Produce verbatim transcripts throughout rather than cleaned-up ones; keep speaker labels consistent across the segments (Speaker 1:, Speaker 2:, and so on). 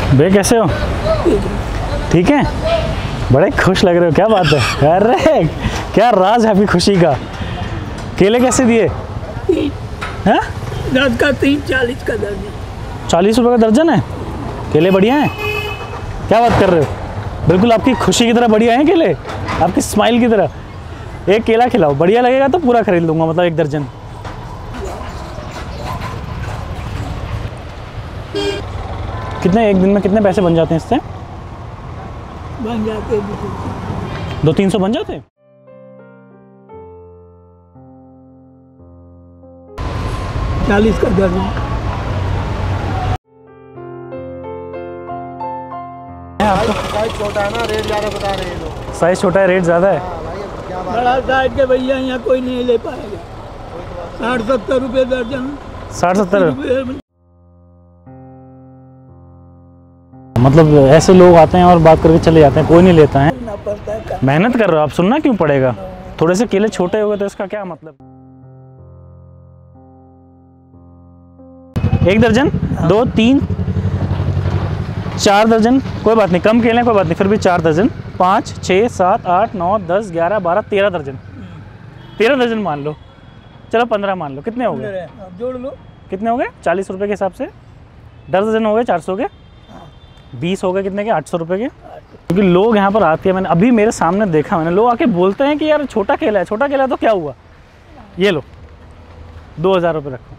Speaker 1: भैया कैसे हो? ठीक है, बड़े खुश लग रहे हो, क्या बात है? अरे क्या राज है आपकी खुशी का? केले कैसे दिए? हैं?
Speaker 2: दस का तीन, चालीस का दर्जन।
Speaker 1: चालीस रुपये का दर्जन है? केले बढ़िया हैं? क्या बात कर रहे हो? बिल्कुल आपकी खुशी की तरह बढ़िया हैं केले, आपकी स्माइल की तरह। एक केला खिलाओ, बढ़िया लगेगा तो पूरा खरीद लूँगा, मतलब एक दर्जन। कितने एक दिन में कितने पैसे बन जाते हैं इससे?
Speaker 2: बन जाते हैं
Speaker 1: दो तीन सौ बन जाते हैं।
Speaker 2: चालीस का दर्जन।
Speaker 3: साइज छोटा है ना, रेट ज़्यादा बता रहे हैं लोग।
Speaker 1: साइज छोटा है, रेट ज़्यादा है।
Speaker 2: बड़ा साइज के भैया यहाँ कोई नहीं ले पाएगा। साठ सत्तर रुपये दर्जन।
Speaker 1: साठ सत्तर मतलब ऐसे लोग आते हैं और बात करके चले जाते हैं, कोई नहीं लेता है। मेहनत कर रहे हो आप, सुनना क्यों पड़ेगा? थोड़े से केले छोटे हो गए तो इसका क्या मतलब? एक दर्जन, दो, तीन, चार दर्जन, कोई बात नहीं, कम केले कोई बात नहीं, फिर भी चार दर्जन, पाँच, छः, सात, आठ, नौ, दस, ग्यारह, बारह, तेरह दर्जन। तेरह दर्जन मान लो, चलो पंद्रह मान लो, कितने हो गए?
Speaker 2: जोड़ लो।
Speaker 1: कितने हो गए? चालीस रुपये के हिसाब से दस दर्जन हो गए, चार सौ के। बीस हो गए कितने के? आठ सौ रुपये के। क्योंकि लोग यहाँ पर आते हैं, मैंने अभी मेरे सामने देखा, मैंने लोग आके बोलते हैं कि यार छोटा केला है, छोटा केला है, तो क्या हुआ? ये लो, दो हज़ार रुपये रखो।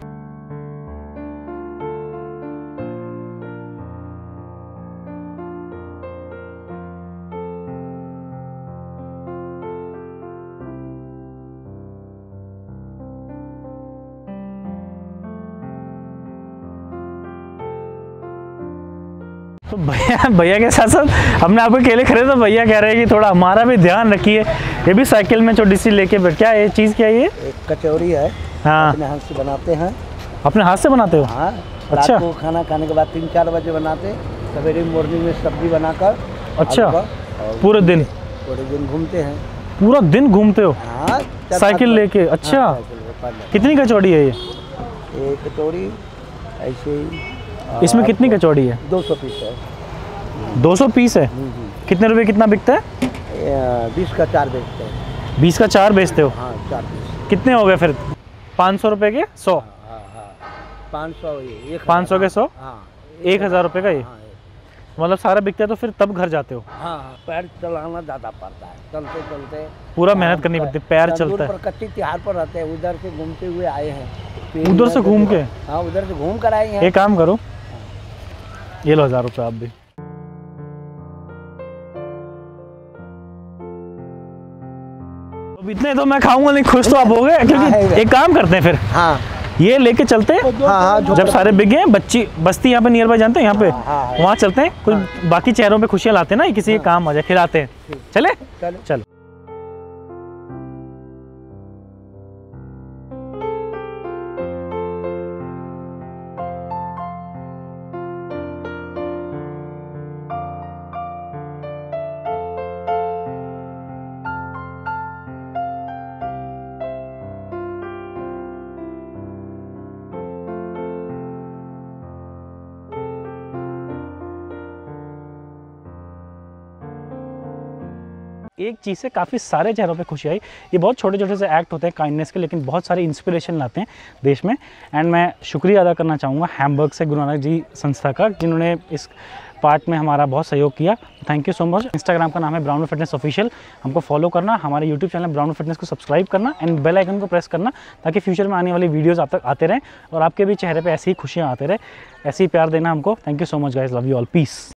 Speaker 1: तो भैया भैया के साथ साथ हमने आपके केले खरीदे, तो भैया कह रहे हैं कि थोड़ा हमारा भी ध्यान रखिए। ये भी साइकिल में छोटी सी लेके बैठ, क्या ये चीज़ क्या है ये?
Speaker 3: एक कचौरी है,
Speaker 1: हाँ,
Speaker 3: अपने हाथ से बनाते हैं।
Speaker 1: अपने हाथ से बनाते हो?
Speaker 3: हाँ,
Speaker 1: अच्छा।
Speaker 3: रात को खाना खाने के बाद तीन चार बजे बनाते, सवेरे मॉर्निंग में सब्जी बनाकर।
Speaker 1: अच्छा, पूरे दिन?
Speaker 3: पूरे दिन घूमते हैं।
Speaker 1: पूरा दिन घूमते हो?
Speaker 3: हाँ,
Speaker 1: साइकिल लेके? अच्छा,
Speaker 3: हाँ,
Speaker 1: कितनी कचौड़ी है ये?
Speaker 3: एक कचौड़ी ऐसे ही।
Speaker 1: इसमें कितनी कचौड़ी है?
Speaker 3: दो सौ पीस है।
Speaker 1: दो सौ पीस है? कितने रुपए कितना बिकता है?
Speaker 3: बीस का चार बेचते हैं।
Speaker 1: बीस का चार बेचते हो?
Speaker 3: हाँ, चार पीस।
Speaker 1: कितने हो गए फिर? पाँच सौ रुपये के सौ?
Speaker 3: हाँ हाँ, पाँच सौ ये
Speaker 1: पाँच सौ के सौ?
Speaker 3: हाँ,
Speaker 1: एक हज़ार रुपये का ये?
Speaker 3: हाँ,
Speaker 1: मतलब सारा बिकता है, तो फिर तब घर जाते हो?
Speaker 3: हाँ हाँ, पैर चलाना ज़्यादा पड़ता है, चलते चलते
Speaker 1: पूरा मेहनत करनी पड़ती है, पैर चलता है।
Speaker 3: पर कच्ची तिहार पर रहते हैं, उधर से घूमते हुए आए हैं।
Speaker 1: उधर से घूम के?
Speaker 3: हाँ, उधर से घूम कर आए हैं।
Speaker 1: एक काम करो, ये लो हज़ार रुपये आप भी। अब इतने तो मैं खाऊंगा नहीं, खुश तो आप हो गए? क्योंकि एक काम करते हैं फिर,
Speaker 3: हाँ,
Speaker 1: ये लेके चलते हैं।
Speaker 3: हाँ हाँ,
Speaker 1: जब सारे बिक गए, बच्ची बस्ती यहाँ पे नियर बाय जानते हैं, यहाँ पे वहाँ चलते हैं, कुछ बाकी चेहरों पे खुशियाँ लाते हैं ना, किसी के काम आ जाए, खिलाते हैं। चले चलो। एक चीज़ से काफ़ी सारे चेहरों पे खुशी आई। ये बहुत छोटे छोटे से एक्ट होते हैं काइंडनेस के, लेकिन बहुत सारे इंस्पिरेशन लाते हैं देश में। एंड मैं शुक्रिया अदा करना चाहूँगा हैम्बर्ग से गुरु नानक जी संस्था का, जिन्होंने इस पार्ट में हमारा बहुत सहयोग किया। Thank you so much. Instagram का नाम है ब्राउन फिटनेस ऑफिशियल, हमको फॉलो करना, हमारे यूट्यूब चैनल ब्राउन फिटनेस को सब्सक्राइब करना एंड बेल आइकन को प्रेस करना, ताकि फ्यूचर में आने वाली वीडियोज़ आप तक आते रहें और आपके भी चेहरे पर ऐसी ही खुशियाँ आते रहे, ऐसे ही प्यार देना हमको। Thank you so much guys, love you all, piece.